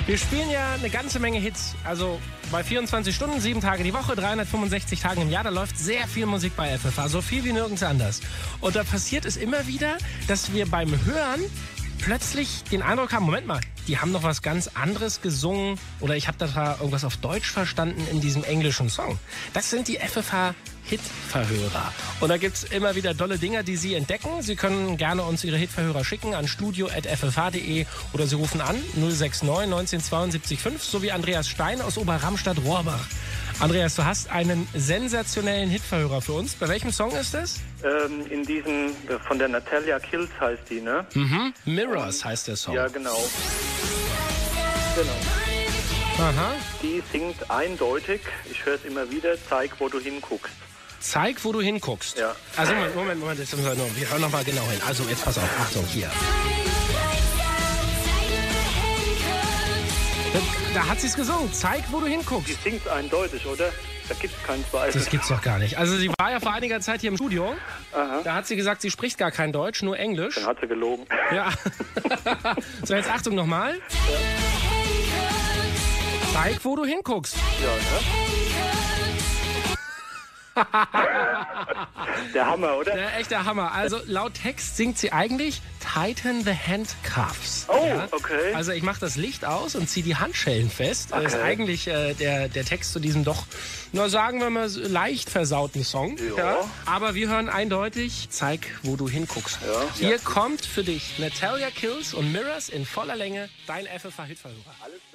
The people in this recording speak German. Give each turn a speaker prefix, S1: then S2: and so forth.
S1: Wir spielen ja eine ganze Menge Hits. Also bei 24 Stunden, 7 Tage die Woche, 365 Tage im Jahr, da läuft sehr viel Musik bei FFH. So viel wie nirgends anders. Und da passiert es immer wieder, dass wir beim Hören plötzlich den Eindruck haben, Moment mal, die haben noch was ganz anderes gesungen oder ich habe da irgendwas auf Deutsch verstanden in diesem englischen Song. Das sind die FFH-Hitverhörer. Und da gibt es immer wieder dolle Dinger, die Sie entdecken. Sie können gerne uns Ihre Hitverhörer schicken an studio@ffh.de oder Sie rufen an 069 1972 5, so wie Andreas Stein aus Oberramstadt-Rohrbach. Andreas, du hast einen sensationellen Hitverhörer für uns. Bei welchem Song ist das?
S2: In diesem, von der Natalia Kills heißt die, ne?
S1: Mhm. Mirrors heißt der Song.
S2: Ja, genau. Genau.
S1: Aha.
S2: Die singt eindeutig, ich höre es immer wieder, zeig, wo du hinguckst.
S1: Zeig, wo du hinguckst.
S2: Ja.
S1: Also Moment, jetzt müssen wir hören noch mal genau hin. Also jetzt pass auf, Achtung, hier. Da hat sie es gesungen. Zeig, wo du hinguckst.
S2: Die singt eindeutig, oder? Da gibt es keinen Zweifel.
S1: Das gibt's doch gar nicht. Also sie war ja vor einiger Zeit hier im Studio.
S2: Aha.
S1: Da hat sie gesagt, sie spricht gar kein Deutsch, nur Englisch.
S2: Dann hat sie gelogen.
S1: Ja. So, jetzt Achtung nochmal. Zeig, wo du hinguckst.
S2: Ja, ne? Der Hammer, oder?
S1: Der echte Hammer. Also laut Text singt sie eigentlich Tighten the Handcuffs.
S2: Oh, okay.
S1: Also ich mache das Licht aus und ziehe die Handschellen fest. Okay. Das ist eigentlich der Text zu diesem doch, na sagen wir mal, leicht versauten Song.
S2: Ja.
S1: Aber wir hören eindeutig, zeig, wo du hinguckst.
S2: Ja.
S1: Hier kommt für dich Natalia Kills und Mirrors in voller Länge, dein FFH-Hitverhörer.
S2: Alles